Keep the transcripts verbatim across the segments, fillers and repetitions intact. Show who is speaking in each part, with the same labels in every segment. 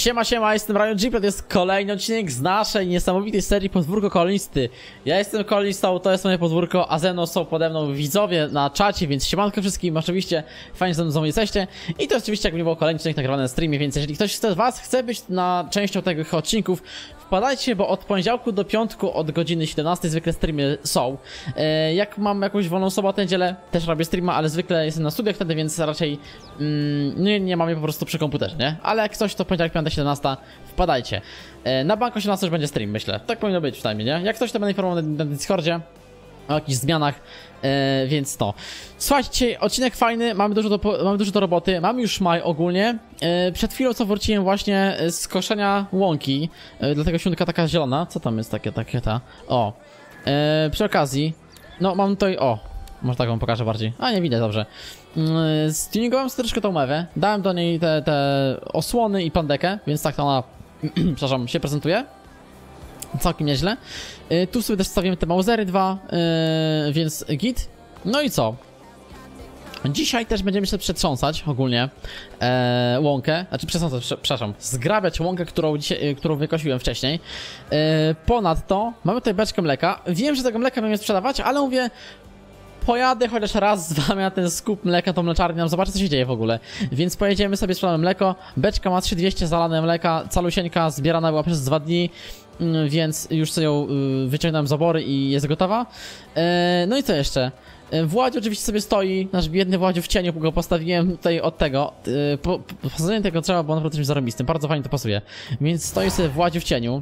Speaker 1: Siema, siema, jestem Ryan G, to jest kolejny odcinek z naszej niesamowitej serii Podwórko Kolonisty. Ja jestem kolonistą, to jest moje podwórko, a ze mną są pode mną widzowie na czacie, więc siemanko wszystkim, oczywiście fajnie, że ze mną jesteście. I to jest oczywiście, jakby nie było, kolejny odcinek nagrywany na streamie, więc jeżeli ktoś z was chce być na częścią tych odcinków, wpadajcie, bo od poniedziałku do piątku od godziny siedemnastej zwykle streamy są. E, jak mam jakąś wolną sobotę, niedzielę, też robię streama, ale zwykle jestem na studiach wtedy, więc raczej mm, nie, nie mam je po prostu przy komputerze, nie? Ale jak coś, to poniedziałek, piątek, siedemnasta, wpadajcie. E, na bank osiemnastej już będzie stream, myślę. Tak powinno być przynajmniej, nie? Jak coś, to będę informował na, na Discordzie o jakichś zmianach, e, więc to. Słuchajcie, dzisiaj odcinek fajny, mamy dużo do, mamy dużo do roboty, mamy już maj ogólnie. E, przed chwilą co wróciłem właśnie z koszenia łąki, e, dlatego siunka taka zielona. Co tam jest takie, takie ta? O, e, przy okazji, no mam tutaj, o, może tak wam pokażę bardziej, a nie widzę dobrze. E, Stuningowałem sobie troszkę tą mewę, dałem do niej te, te osłony i pandekę, więc tak to ona, przepraszam, się prezentuje. Całkiem nieźle. Yy, tu sobie też wstawimy te Mausery dwa, yy, więc git. No i co? Dzisiaj też będziemy się przetrząsać ogólnie e, łąkę, znaczy przetrząsać, przepraszam, zgrabiać łąkę, którą, dzisiaj, którą wykosiłem wcześniej. E, ponadto mamy tutaj beczkę mleka. Wiem, że tego mleka będziemy sprzedawać, ale mówię, pojadę chociaż raz z wami na ten skup mleka, tą mleczarnię, nam zobaczę, co się dzieje w ogóle. Więc pojedziemy sobie, sprzedamy mleko. Beczka ma trzy tysiące dwieście zalane mleka, calusieńka, zbierana była przez dwa dni. Więc już sobie ją wyciągnąłem z obory i jest gotowa. No i co jeszcze? Władziu oczywiście sobie stoi, nasz biedny Władziu w cieniu, go postawiłem tutaj od tego. Po, po, posadzenie tego trzeba, bo naprawdę jest zarobistym, bardzo fajnie to pasuje. Więc stoi sobie Władziu w cieniu.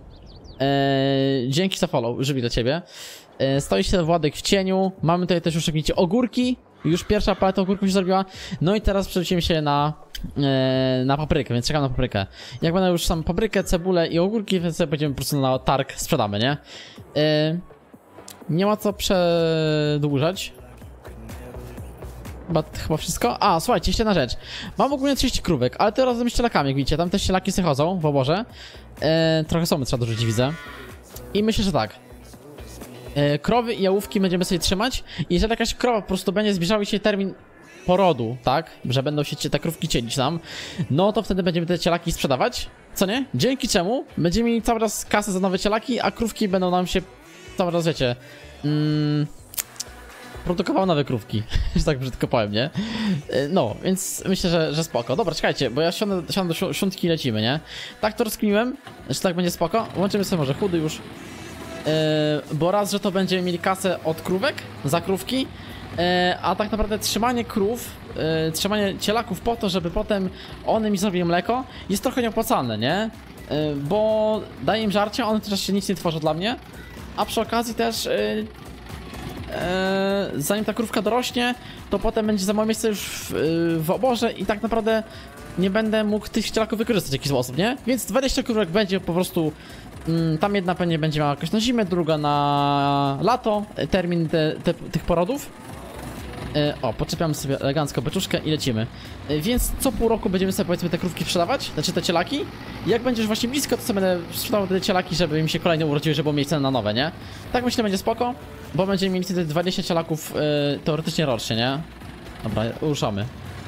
Speaker 1: Dzięki za follow, żywi dla ciebie. Stoi się Władek w cieniu. Mamy tutaj też już jakieś ogórki. Już pierwsza paleta ogórków się zrobiła. No i teraz przerzucimy się na e, na paprykę, więc czekam na paprykę. Jak będę już sam paprykę, cebulę i ogórki, więc sobie będziemy po prostu na targ sprzedamy, nie? E, nie ma co przedłużać. Chyba, chyba wszystko. A, słuchajcie, jeszcze jedna rzecz. Mam ogólnie trzydzieści krówek, ale to razem z ścielakami, jak widzicie. Tam też ścielaki sobie chodzą w oborze. E, trochę somy trzeba dorzucić, widzę. I myślę, że tak. Krowy i jałówki będziemy sobie trzymać. I jeżeli jakaś krowa po prostu będzie zbliżał się termin porodu, tak, że będą się te krówki cielić tam, no to wtedy będziemy te cielaki sprzedawać, co nie? Dzięki czemu będziemy mieli cały czas kasę za nowe cielaki, a krówki będą nam się cały czas, wiecie, mm, produkowały nowe krówki, że tak brzydko powiem, nie? No, więc myślę, że, że spoko. Dobra, czekajcie, bo ja siądę, siądę do siątki i lecimy, nie? Tak to rozkminiłem, że tak będzie spoko. Łączymy sobie może chudy już. Yy, bo raz, że to będziemy mieli kasę od krówek, za krówki, yy, a tak naprawdę trzymanie krów, yy, trzymanie cielaków po to, żeby potem one mi zrobiły mleko, jest trochę nieopłacalne, nie? Yy, bo daje im żarcie, one też się nic nie tworzą dla mnie, a przy okazji też, yy, yy, zanim ta krówka dorośnie, to potem będzie za moje miejsce już w, yy, w oborze i tak naprawdę nie będę mógł tych cielaków wykorzystać w jakiś sposób, nie? Więc dwadzieścia krówek będzie po prostu. Tam jedna pewnie będzie miała jakoś na zimę, druga na lato, termin te, te, tych porodów. O, podczepiamy sobie elegancko beczuszkę i lecimy. Więc co pół roku będziemy sobie, powiedzmy, te krówki sprzedawać, znaczy te cielaki. Jak będziesz właśnie blisko, to sobie będę sprzedawał te cielaki, żeby im się kolejne urodziły, żeby było miejsce na nowe, nie? Tak myślę, będzie spoko, bo będziemy mieli wtedy dwadzieścia cielaków yy, teoretycznie rocznie, nie? Dobra, ruszamy.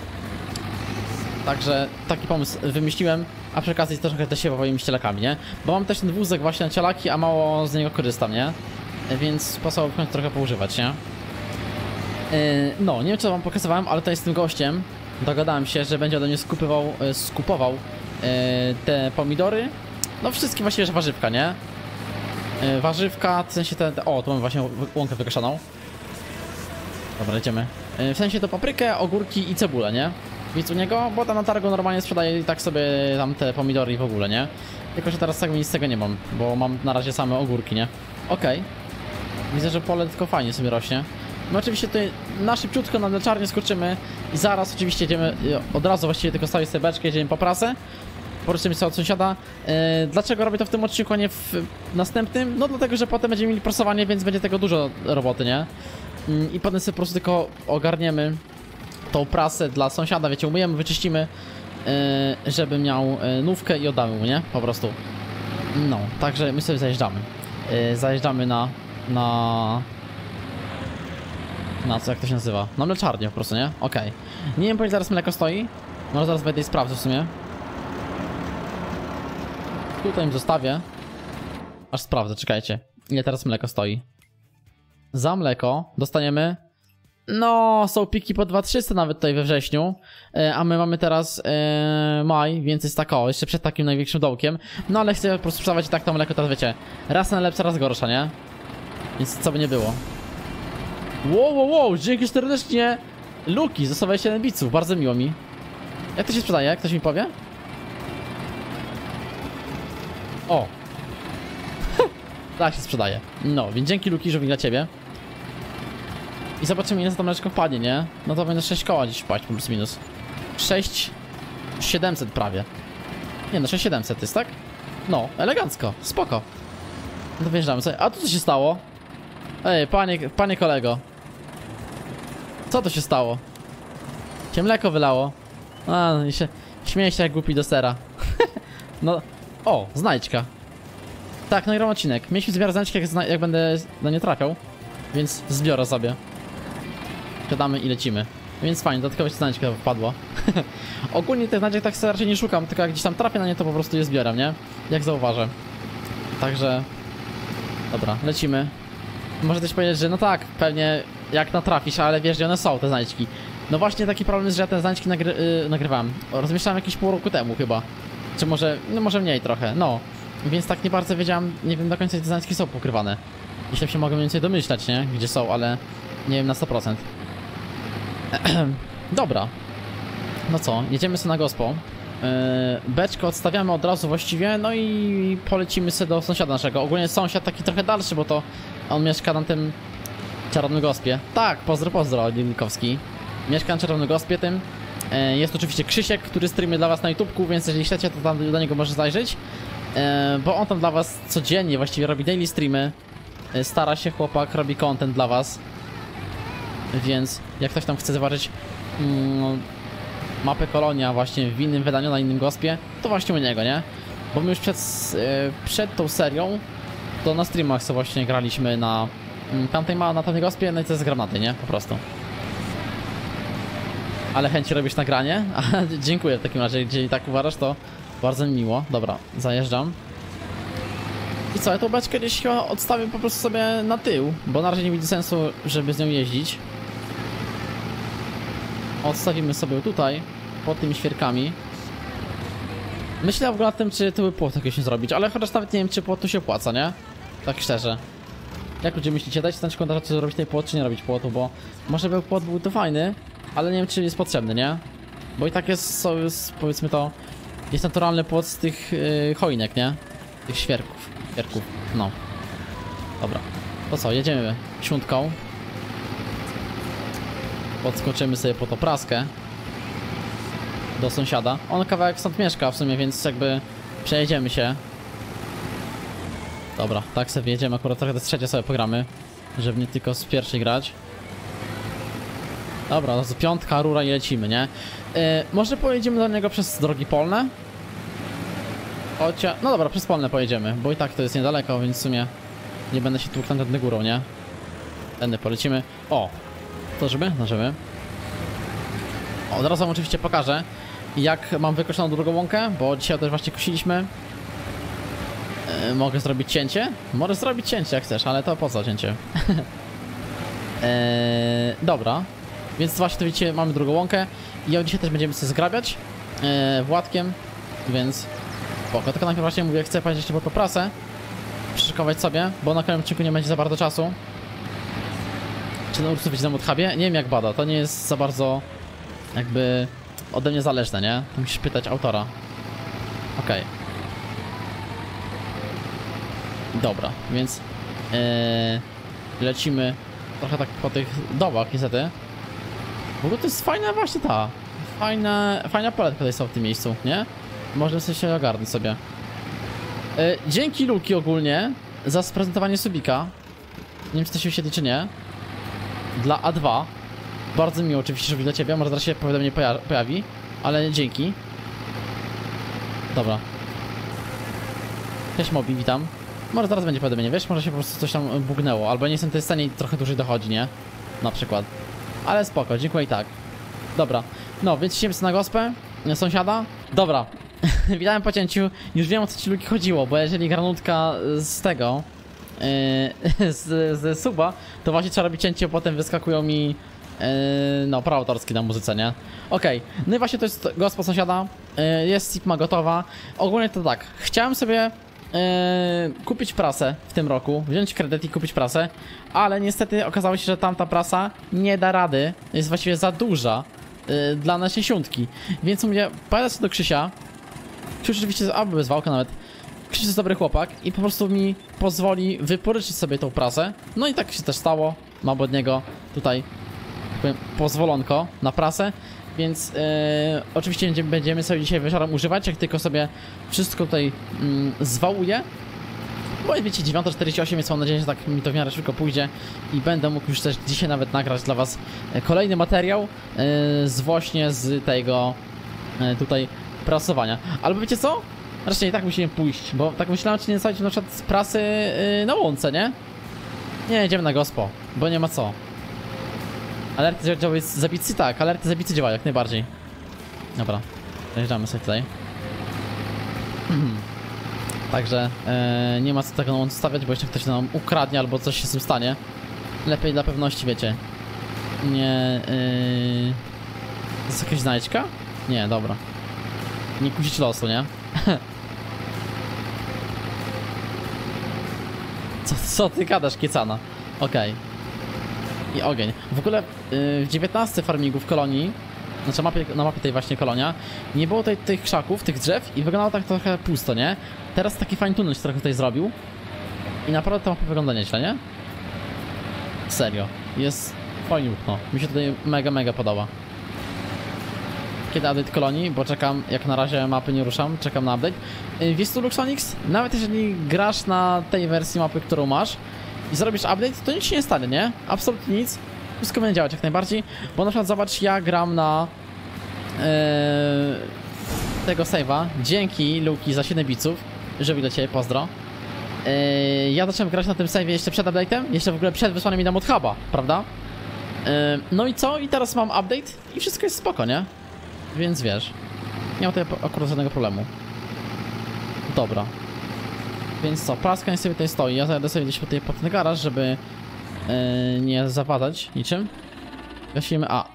Speaker 1: Także taki pomysł wymyśliłem, a przy okazji trochę też się bawiłem cielakami, nie? Bo mam też ten wózek właśnie na cielaki, a mało z niego korzystam, nie? Więc pasowało w końcu trochę poużywać, nie? Yy, no, nie wiem, co wam pokazywałem, ale tutaj z tym gościem dogadałem się, że będzie ode mnie skupywał, yy, skupował yy, te pomidory. No wszystkie właściwie, że warzywka, nie? Yy, warzywka, w sensie te, te... O, tu mamy właśnie łąkę wykoszoną. Dobra, lecimy. Yy, w sensie to paprykę, ogórki i cebulę, nie? Więc u niego, bo tam na targu normalnie sprzedaje i tak sobie tam te pomidory i w ogóle, nie? Tylko, że teraz tak nic z tego nie mam, bo mam na razie same ogórki, nie? Okej. Okay. Widzę, że pole tylko fajnie sobie rośnie. My oczywiście tutaj na szybciutko na mleczarnię skoczymy i zaraz oczywiście jedziemy, od razu właściwie tylko stawię sobie beczkę, jedziemy po prasę. Pożyczymy sobie od sąsiada. Yy, dlaczego robię to w tym odcinku, a nie w następnym? No dlatego, że potem będziemy mieli prasowanie, więc będzie tego dużo roboty, nie? Yy, I potem sobie po prostu tylko ogarniemy tą prasę dla sąsiada, wiecie, umyjemy, wyczyścimy, yy, żeby miał yy, nówkę i oddamy mu, nie? Po prostu. No, także my sobie zajeżdżamy. Yy, zajeżdżamy na... na... Na co, jak to się nazywa? Na mleczarnię po prostu, nie? Okej. Okay. Nie wiem, po ile zaraz mleko stoi. Może zaraz wejdę i sprawdzę w sumie. Tutaj im zostawię. Aż sprawdzę, czekajcie. Ile teraz mleko stoi? Za mleko dostaniemy... No, są piki po dwa tysiące trzysta nawet tutaj we wrześniu. e, A my mamy teraz e, maj, więc jest tak o, jeszcze przed takim największym dołkiem. No ale chcę po prostu sprzedawać i tak to mleko teraz wiecie. Raz najlepsza, raz gorsza, nie? Więc co by nie było. Wow, wow, wow, dzięki serdecznie Luki, zostawiaj siedem biców, bardzo miło mi. Jak to się sprzedaje? Ktoś mi powie? O! Tak się sprzedaje. No, więc dzięki Luki, że dla ciebie. I zobaczymy, ile za to mleczko wpadnie, nie? No to będzie sześć koła dziś wpaść, plus minus. sześć siedemset prawie. Nie no, sześć siedemset jest, tak? No, elegancko, spoko. No to wjeżdżamy sobie. A tu co się stało? Ej, panie, panie kolego. Co to się stało? Cię mleko wylało. A, i się, śmieje się jak głupi do sera. No, o, znajdźka. Tak, nagram odcinek. Mieliśmy zbierać znajdźki, jak, zna jak będę na nie trafiał. Więc zbiorę sobie. Siadamy i lecimy. Więc fajnie, dodatkowo się znajdźka wpadło. Ogólnie tych znajdziek tak raczej nie szukam, tylko jak gdzieś tam trafię na nie, to po prostu je zbieram, nie? Jak zauważę. Także... Dobra, lecimy. Może też powiedzieć, że no tak, pewnie jak natrafisz, ale wiesz, gdzie one są, te znajdźki. No właśnie taki problem jest, że ja te znajdźki nagry yy, nagrywałem. Rozmieszczałem jakieś pół roku temu chyba. Czy może, no może mniej trochę, no. Więc tak nie bardzo wiedziałem, nie wiem do końca, gdzie te znajdźki są pokrywane. Jeśli się mogę mniej więcej domyślać, nie? Gdzie są, ale nie wiem na sto procent. Dobra. No co, jedziemy sobie na gospo. Yy, beczkę odstawiamy od razu właściwie, no i polecimy sobie do sąsiada naszego. Ogólnie sąsiad taki trochę dalszy, bo to on mieszka na tym czarownym gospie. Tak, pozdro, pozdro, Linkowski. Mieszka na czarownym gospie tym. Yy, jest oczywiście Krzysiek, który streamuje dla was na YouTubeku, więc jeżeli chcecie, to tam do niego możesz zajrzeć. Yy, bo on tam dla was codziennie właściwie robi daily streamy. Yy, stara się chłopak, robi content dla was. Więc jak ktoś tam chce zobaczyć mm, mapę Kolonia właśnie w innym wydaniu, na innym gospie, to właśnie u niego, nie? Bo my już przed, yy, przed tą serią to na streamach co właśnie graliśmy na yy, tamtej ma na tamtej gospie, no i to jest granaty, nie? Po prostu. Ale chęci robisz nagranie? Dziękuję w takim razie, jeżeli tak uważasz, to bardzo mi miło. Dobra, zajeżdżam. I co, ja tą beczkę gdzieś chyba odstawię po prostu sobie na tył, bo na razie nie widzę sensu, żeby z nią jeździć. Odstawimy sobie tutaj, pod tymi świerkami. Myślę w ogóle nad tym, czy tyły płot jakieś nie zrobić, ale chociaż nawet nie wiem, czy płot tu się opłaca, nie? Tak szczerze. Jak ludzie myślicie? Dajcie znać w komentarzach, czy zrobić tej płot, czy nie robić płotu, bo może by płot był to fajny, ale nie wiem, czy jest potrzebny, nie? Bo i tak jest, so, jest powiedzmy to, jest naturalny płot z tych yy, choinek, nie? Tych świerków, świerków, no. Dobra, to co, jedziemy siódmką. Podskoczymy sobie po tą praskę do sąsiada. On kawałek stąd mieszka w sumie, więc jakby przejedziemy się. Dobra, tak sobie jedziemy, akurat trochę z trzecie sobie pogramy, żeby nie tylko z pierwszej grać. Dobra, no z piątka, rura i lecimy, nie? Yy, może pojedziemy do niego przez drogi polne? Chociaż... No dobra, przez polne pojedziemy, bo i tak to jest niedaleko, więc w sumie nie będę się tłukł tędy górą, nie? Tędy polecimy. O! To żeby? No żeby. O, od razu wam oczywiście pokażę, jak mam wykoszoną drugą łąkę, bo dzisiaj też właśnie kosiliśmy. Yy, mogę zrobić cięcie? Mogę zrobić cięcie jak chcesz, ale to po co cięcie? yy, dobra. Więc właśnie to widzicie, mamy drugą łąkę i ją dzisiaj też będziemy sobie zgrabiać yy, Władkiem, więc spoko. Tylko najpierw właśnie mówię, chcę powiedzieć jeszcze po prasę, przyszykować sobie, bo na kolejnym odcinku nie będzie za bardzo czasu. Czy na ursów na Mudhubie? Nie wiem jak bada, to nie jest za bardzo jakby ode mnie zależne, nie? To musisz pytać autora. Okej. Okay. Dobra, więc yy, lecimy trochę tak po tych dołach niestety. W ogóle to jest fajna właśnie ta. Fajna, fajna paletka tutaj są w tym miejscu, nie? Można sobie się ogarnąć sobie. Yy, dzięki Luki ogólnie za sprezentowanie subika. Nie wiem czy to się wyświetli czy nie. Dla A dwa. Bardzo miło oczywiście, że dla ciebie. Może zaraz się powiadomienie pojawi, ale dzięki. Dobra. Cześć Mobi, witam. Może zaraz będzie powiadomienie, wiesz? Może się po prostu coś tam bugnęło, albo nie jestem w tej stanie i trochę dłużej dochodzi, nie? Na przykład. Ale spoko, dziękuję i tak. Dobra. No, więc idziemy sobie na gospę. Sąsiada. Dobra. Widziałem po cięciu, już wiem o co ci luki chodziło, bo jeżeli granutka z tego, yy, z, z suba, to właśnie trzeba robić cięcie, potem wyskakują mi, yy, no, prawa autorskie na muzyce, nie? Okej, okay. No i właśnie to jest gospa sąsiada, yy, jest Sigma gotowa. Ogólnie to tak, chciałem sobie yy, kupić prasę w tym roku, wziąć kredyt i kupić prasę, ale niestety okazało się, że tamta prasa nie da rady, jest właściwie za duża yy, dla naszej siódmki, więc mówię, pojadę sobie do Krzysia. Krzyś oczywiście, albo bez wałka nawet. Krzyś jest dobry chłopak i po prostu mi pozwoli wypożyczyć sobie tą prasę. No i tak się też stało. Mam od niego tutaj, tak powiem, pozwolonko na prasę. Więc yy, oczywiście będziemy sobie dzisiaj wieczorem używać, jak tylko sobie wszystko tutaj yy, zwałuję. Bo wiecie, dziewiąta czterdzieści osiem, więc mam nadzieję, że tak mi to w miarę szybko pójdzie. I będę mógł już też dzisiaj nawet nagrać dla was kolejny materiał yy, z właśnie z tego yy, tutaj prasowania. Albo wiecie co? Raczej i tak musimy pójść, bo tak myślałem, czy nie zostawić na przykład z prasy yy, na łące, nie? Nie, idziemy na gospo, bo nie ma co. Alerty działają zabicy? Tak, alerty zabicy działają jak najbardziej. Dobra, dojeżdżamy sobie tutaj. Także yy, nie ma co tego na łące stawiać, bo jeszcze ktoś nam ukradnie albo coś się z tym stanie. Lepiej dla pewności, wiecie. Nie... Yy... To jest jakaś znajdźka? Nie, dobra. Nie kusić losu, nie? co, co ty gadasz, kiecana? Okej. Okay. I ogień. W ogóle yy, w dziewiętnastce farmingu w kolonii, znaczy mapie, na mapie tej właśnie kolonia, nie było tutaj tych krzaków, tych drzew i wyglądało tak trochę pusto, nie? Teraz taki fajny tunel się trochę tutaj zrobił. I naprawdę ta mapa wygląda nieźle, nie? Serio. Jest fajnie, no. Mi się tutaj mega, mega podoba. Kiedy update kolonii, bo czekam, jak na razie mapy nie ruszam, czekam na update. Wiesz co, Luxonix? Nawet jeżeli grasz na tej wersji mapy, którą masz i zrobisz update, to nic się nie stanie, nie? Absolutnie nic. Wszystko będzie działać jak najbardziej, bo na przykład zobacz, ja gram na yy, tego save'a, dzięki Luki za siedem biców, żeby dla ciebie, pozdro. Yy, ja zacząłem grać na tym save'ie jeszcze przed update'em, jeszcze w ogóle przed wysłaniem mi na modhuba, prawda? Yy, no i co? I teraz mam update i wszystko jest spoko, nie? Więc wiesz, nie mam tutaj akurat żadnego problemu. Dobra. Więc co, praska nie sobie tutaj stoi. Ja zajadę sobie gdzieś tutaj pod ten garaż, żeby yy, nie zapadać niczym. Gasimy, a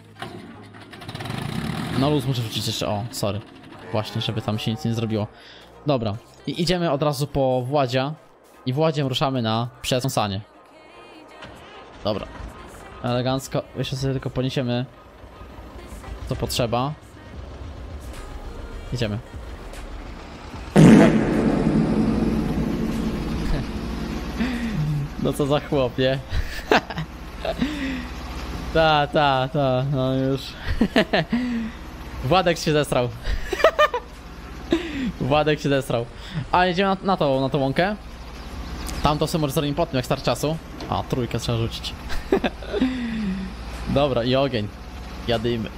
Speaker 1: no luz muszę wrzucić jeszcze, o, sorry. Właśnie, żeby tam się nic nie zrobiło. Dobra, i idziemy od razu po Władzia. I Władziem ruszamy na przesąsanie. Dobra. Elegancko, jeszcze sobie tylko poniesiemy co potrzeba. Idziemy. No co za chłop, nie? Ta, ta, ta, no już. Władek się zesrał. Władek się zesrał. A jedziemy na, na tą, na tą łąkę. Tam to sobie może zrobimy po tym, jak start czasu. A, trójkę trzeba rzucić. Dobra, i ogień. Jadymy.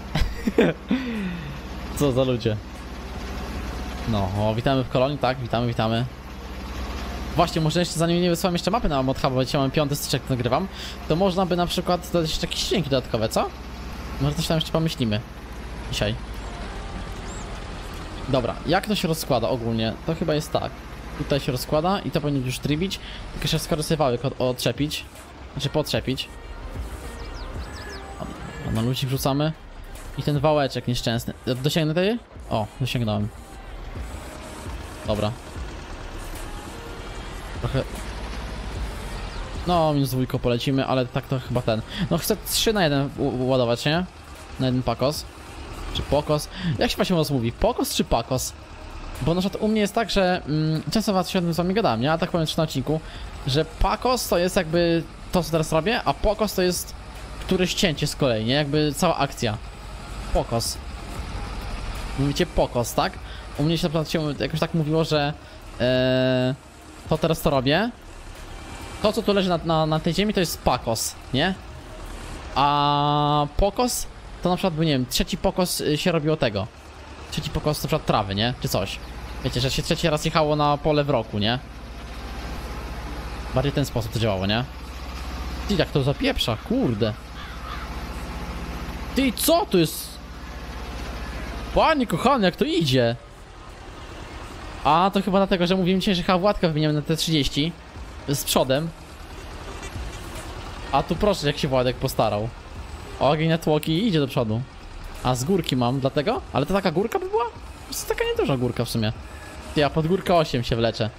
Speaker 1: Co za ludzie. No, o, witamy w kolonii, tak, witamy, witamy. Właśnie, może jeszcze zanim nie wysłałem jeszcze mapy na modhuba, bo dzisiaj mam piąty styczek, nagrywam, to można by na przykład dodać jeszcze jakieś dźwięki dodatkowe, co? Może coś tam jeszcze pomyślimy dzisiaj. Dobra, jak to się rozkłada ogólnie? To chyba jest tak. Tutaj się rozkłada i to powinien już trybić. Tylko jeszcze skorysywałek od, odczepić. Znaczy potrzepić. O, na ludzi wrzucamy. I ten wałeczek nieszczęsny. Dosięgnę tej? O, dosięgnąłem. Dobra. Trochę... No, minus dwójko polecimy, ale tak to chyba ten... No chcę trzy na jeden ładować, nie? Na jeden pakos. Czy pokos? Jak się właśnie was mówi? Pokos czy pakos? Bo na przykład u mnie jest tak, że... Mm, często was się z wami gadałem, nie? A tak powiem na odcinku, że pakos to jest jakby to, co teraz robię, a pokos to jest któreś cięcie z kolei, nie? Jakby cała akcja. Pokos. Mówicie pokos, tak? U mnie się na przykład się jakoś tak mówiło, że ee, to teraz to robię. To, co tu leży na, na, na tej ziemi, to jest pakos, nie? A pokos to na przykład, bo nie wiem, trzeci pokos się robiło tego. Trzeci pokos na przykład trawy, nie? Czy coś. Wiecie, że się trzeci raz jechało na pole w roku, nie? Bardziej w ten sposób to działało, nie? Ty, jak to zapieprza, kurde. Ty, co to jest? Panie kochany, jak to idzie? A, to chyba dlatego, że mówiłem dzisiaj, że chyba Władka wymieniamy na T trzydzieści z przodem. A tu proszę, jak się Władek postarał. Ogień na tłoki idzie do przodu. A z górki mam, dlatego? Ale to taka górka by była? To jest taka nieduża górka w sumie. Ja pod górkę osiem się wleczę.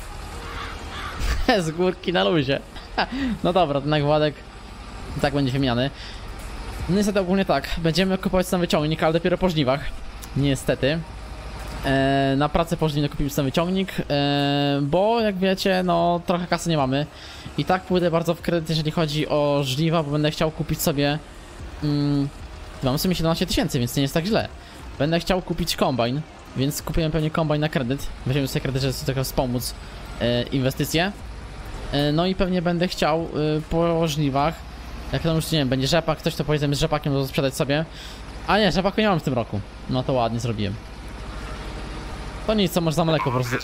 Speaker 1: Z górki na luzie. No dobra, to jak Władek tak będzie wymiany. No niestety ogólnie tak, będziemy kupować sam wyciągnik, ale dopiero po żniwach. Niestety. Eee, na pracę po żniwach kupimy sam wyciągnik, eee, bo jak wiecie, no trochę kasy nie mamy. I tak pójdę bardzo w kredyt, jeżeli chodzi o żniwa, bo będę chciał kupić sobie... Mm, mam w sumie siedemnaście tysięcy, więc nie jest tak źle. Będę chciał kupić kombajn, więc kupimy pewnie kombajn na kredyt. Weźmiemy sobie kredyt, żeby trochę wspomóc e, inwestycje. E, no i pewnie będę chciał e, po żniwach, jak tam już nie wiem, będzie rzepak, ktoś to powiedzmy z rzepakiem do sprzedać sobie. A nie, rzepaku nie mam w tym roku. No to ładnie zrobiłem. To nic, co może za mleko po prostu.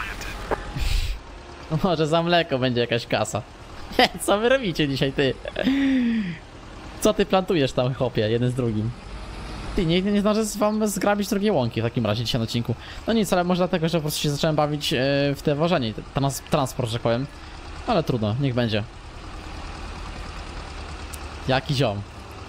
Speaker 1: Może za mleko będzie jakaś kasa. Co wy robicie dzisiaj, ty? Co ty plantujesz tam, chłopie, jeden z drugim? Ty, nie, nie zdążę wam zgrabić drugiej łąki w takim razie dzisiaj na odcinku. No nic, ale może dlatego, że po prostu się zacząłem bawić yy, w te wożenie, trans transport, że tak powiem. Ale trudno, niech będzie. Jaki ziom.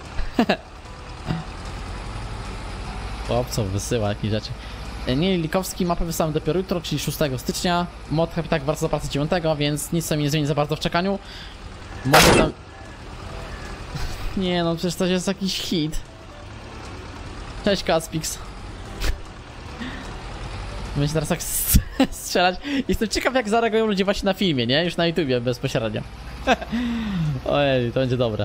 Speaker 1: Chłopco wysyła jakieś rzeczy. Nie, Likowski mapę wysyłam dopiero jutro, czyli szóstego stycznia. Mod i tak wraca do pracy dziewiątego, więc nic sobie nie zmieni za bardzo w czekaniu. Może tam... Nie no, przecież to jest jakiś hit. Cześć Caspix. Będzie teraz tak strzelać. Jestem ciekaw, jak zareagują ludzie właśnie na filmie, nie? Już na YouTubie bezpośrednio. Ojej, to będzie dobre.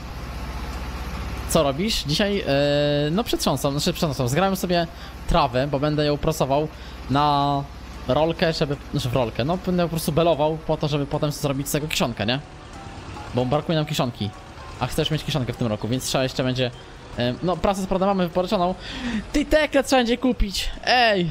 Speaker 1: Co robisz? Dzisiaj, yy, no przetrząsam, znaczy przetrząsam. Zgrałem sobie trawę, bo będę ją prosował na rolkę, żeby... Znaczy w rolkę, no będę ją po prostu belował po to, żeby potem zrobić z tego kiszonkę, nie? Bo brakuje nam kiszonki. A chcesz mieć kiszonkę w tym roku, więc trzeba jeszcze będzie... Yy, no pracę prawda mamy wypożyczoną. Ty tekle trzeba będzie kupić! Ej!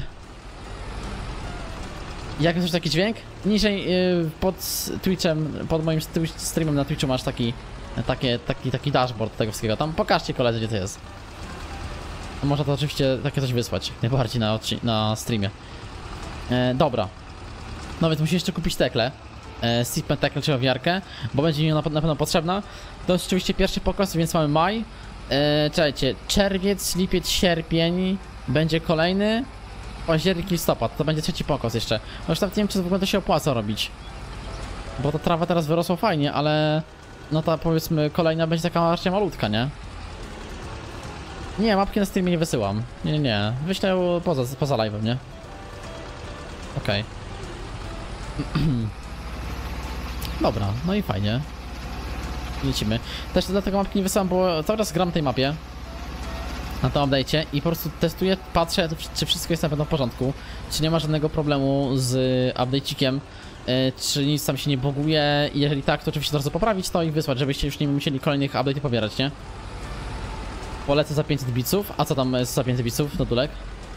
Speaker 1: Jak słyszysz taki dźwięk? Niżej yy, pod Twitchem, pod moim streamem na Twitchu masz taki... Takie, taki, taki dashboard tego wszystkiego. Tam pokażcie koledzy, gdzie to jest. Można to oczywiście takie coś wysłać, jak najbardziej na, na streamie. E, dobra. No więc musisz jeszcze kupić tekle. E, Sipment tekle, czyli owiarkę, bo będzie mi na, na pewno potrzebna. To jest oczywiście pierwszy pokos, więc mamy maj. E, czekajcie, czerwiec, lipiec, sierpień. Będzie kolejny. Październik, listopad. To będzie trzeci pokos jeszcze. No już nawet nie wiem, czy w ogóle to się opłaca robić. Bo ta trawa teraz wyrosła fajnie, ale... No ta powiedzmy kolejna będzie taka raczej malutka, nie? Nie, mapki na streamie nie wysyłam. Nie, nie, nie. Wyślę ją poza, poza live'em, nie? Okej. Okay. Dobra, no i fajnie. Lecimy. Też dlatego mapki nie wysyłam, bo cały czas gram tej mapie. Na tym update'cie i po prostu testuję, patrzę, czy wszystko jest na pewno w porządku. Czy nie ma żadnego problemu z update'ikiem. Czy nic tam się nie buguje i jeżeli tak, to oczywiście od razu poprawić to i wysłać, żebyście już nie musieli kolejnych update'ów pobierać, nie? Polecę za pięćset biców. A co tam jest za pięćset biców, Nodulek?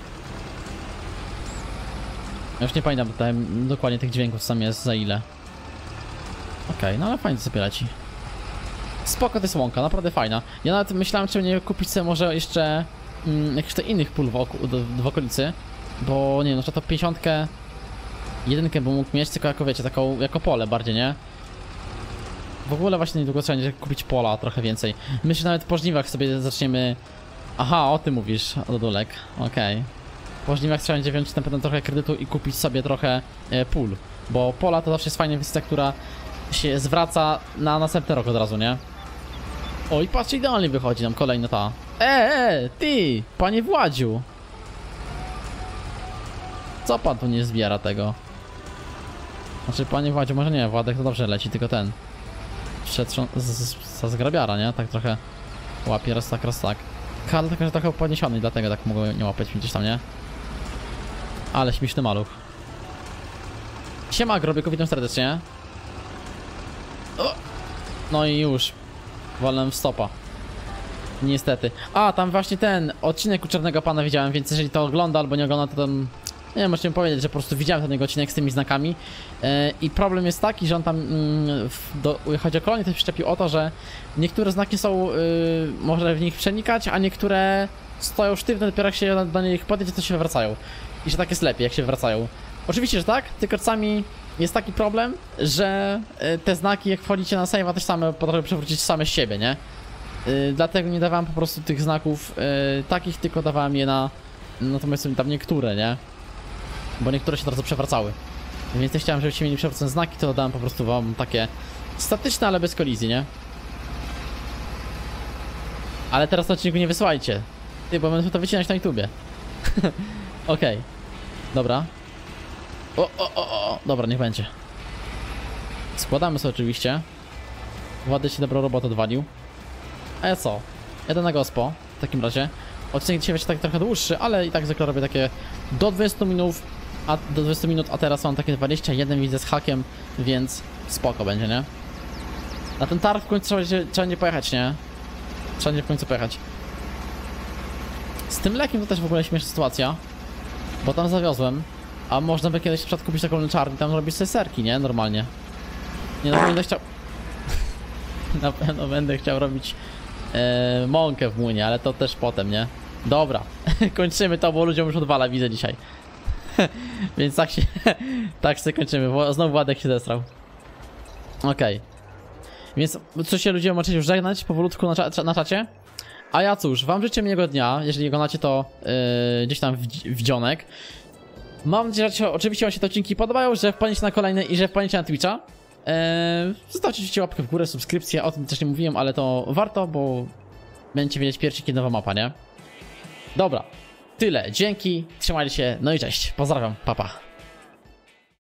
Speaker 1: Ja już nie pamiętam tutaj dokładnie tych dźwięków, sam jest za ile. Okej, okay, no ale fajnie to sobie leci. Spoko, to jest łąka, naprawdę fajna. Ja nawet myślałem, czy nie kupić sobie może jeszcze mm, jakichś to innych pól w, w okolicy. Bo nie wiem, na przykład to pięćdziesiątkę jedynkę bym mógł mieć, tylko jako wiecie, taką jako pole bardziej, nie? W ogóle właśnie niedługo trzeba będzie kupić pola trochę więcej. Myślę, że nawet po żniwach sobie zaczniemy... Aha, o tym mówisz, Dodulek. Okej. Okay. Po żniwach trzeba będzie wziąć na pewno trochę kredytu i kupić sobie trochę e, pól. Bo pola to zawsze jest fajna inwestycja, która się zwraca na następny rok od razu, nie? O i patrzcie, idealnie wychodzi nam kolejna ta. Eee, ty, panie Władziu. Co pan tu nie zbiera tego? Znaczy, panie Władziu, może nie, Władek to dobrze leci, tylko ten. Przetrząs... za zgrabiara, nie? Tak trochę łapie, raz tak, raz tak. Karl tylko, że trochę podniesiony, dlatego tak mogę nie łapać gdzieś tam, nie? Ale śmieszny maluch. Siema, Grobyku, witam serdecznie. O! No i już. Walę w stopa. Niestety. A, tam właśnie ten odcinek u Czarnego Pana widziałem, więc jeżeli to ogląda albo nie ogląda, to tam... Nie wiem, możecie powiedzieć, że po prostu widziałem ten jego odcinek z tymi znakami yy, i problem jest taki, że on tam yy, w, do, chodzi o kolonie, to się przyczepił o to, że niektóre znaki są, yy, można w nich przenikać, a niektóre stoją sztywne, dopiero jak się do nich podjedzie, to się wywracają. I że tak jest lepiej, jak się wracają. Oczywiście, że tak, tylko czasami jest taki problem, że y, te znaki jak wchodzicie na save'a też same potrafią przewrócić same z siebie, nie? Y, dlatego nie dawałem po prostu tych znaków y, takich, tylko dawałem je na... Natomiast tam niektóre, nie? Bo niektóre się bardzo przewracały. Więc nie chciałem, żebyście mieli przewrócone znaki, to dałem po prostu wam takie statyczne, ale bez kolizji, nie? Ale teraz na odcinku nie wysyłajcie. Ty, bo będę to wycinać na YouTubie. Okej. Okay. Dobra. O, o, o, o, dobra, niech będzie. Składamy sobie oczywiście. Władek się dobrą robotę odwalił. A ja co? Jedę na gospo, w takim razie. Odcinek dzisiaj będzie tak trochę dłuższy, ale i tak zwykle robię takie do dwudziestu minut, a do dwudziestu minut, a teraz mam takie dwadzieścia jeden, widzę z hakiem, więc spoko będzie, nie? Na ten targ w końcu trzeba, trzeba nie pojechać, nie? Trzeba nie w końcu pojechać. Z tym lekiem to też w ogóle śmieszna sytuacja, bo tam zawiozłem, a można by kiedyś w przykład kupić taką leczarnię i tam robić sobie serki, nie? Normalnie. Nie, no będę chciał... Na pewno będę chciał robić e, mąkę w młynie, ale to też potem, nie? Dobra, kończymy to, bo ludziom już odwala, widzę dzisiaj. Więc tak się... tak sobie kończymy, znowu Władek się zesrał. Okej. Okay. Więc co się ludzie możecie już żegnać powolutku na, cza na czacie? A ja cóż, wam życzę miłego dnia, jeżeli oglądacie to yy, gdzieś tam w, w dzionek. Mam nadzieję, że oczywiście wam się te odcinki podobają, że wpadniecie na kolejne i że wpadniecie na Twitcha. Yy, zostawcie oczywiście łapkę w górę, subskrypcję, o tym też nie mówiłem, ale to warto, bo będziecie wiedzieć pierwszy, kiedy nowa mapa, nie? Dobra, tyle, dzięki, trzymajcie się, no i cześć, pozdrawiam, pa pa.